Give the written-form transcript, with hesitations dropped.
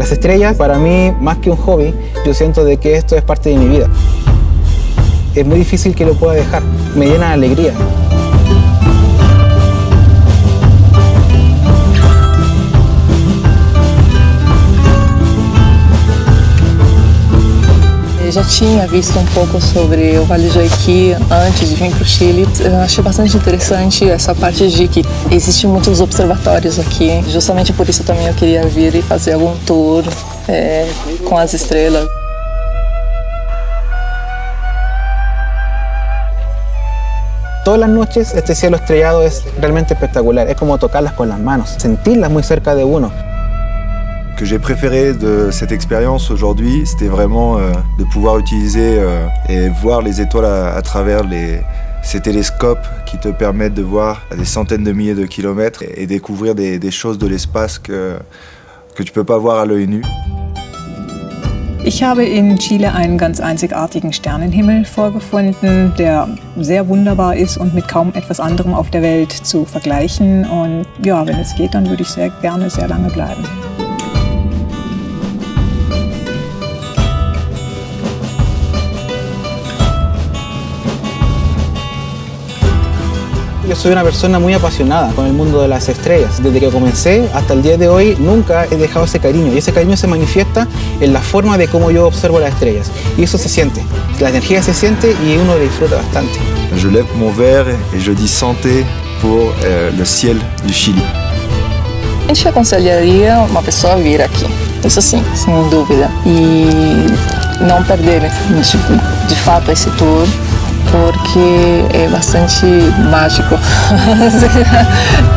Las estrellas, para mí, más que un hobby, yo siento de que esto es parte de mi vida. Es muy difícil que lo pueda dejar, me llena de alegría. Eu já tinha visto pouco sobre o Vale do Jequitinhonha antes de vir para o Chile. Eu achei bastante interessante essa parte de que existem muitos observatórios aqui. Justamente por isso também eu queria vir e fazer algum tour com as estrelas. Todas las noches este cielo estrellado es realmente espectacular. Es como tocarlas con las manos, sentirlas muy cerca de uno. Ce que j'ai préféré de cette expérience aujourd'hui, c'était vraiment de pouvoir utiliser et voir les étoiles à travers ces télescopes qui te permettent de voir à des centaines de milliers de kilomètres et découvrir des choses de l'espace que tu ne peux pas voir à l'œil nu. Ich habe in Chile einen ganz einzigartigen Sternenhimmel vorgefunden, der sehr wunderbar ist und mit kaum etwas anderem auf der Welt zu vergleichen. Und ja, wenn es geht, dann würde ich sehr gerne sehr lange bleiben. Yo soy una persona muy apasionada con el mundo de las estrellas. Desde que comencé hasta el día de hoy nunca he dejado ese cariño y ese cariño se manifiesta en la forma de cómo yo observo las estrellas y eso se siente, la energía se siente y uno lo disfruta bastante. Je lève mon verre et je dis santé pour le ciel du Chile. A gente aconselharia uma pessoa a vir aqui, isso sim, sem dúvida, e não perder de fato esse tour, porque é bastante mágico.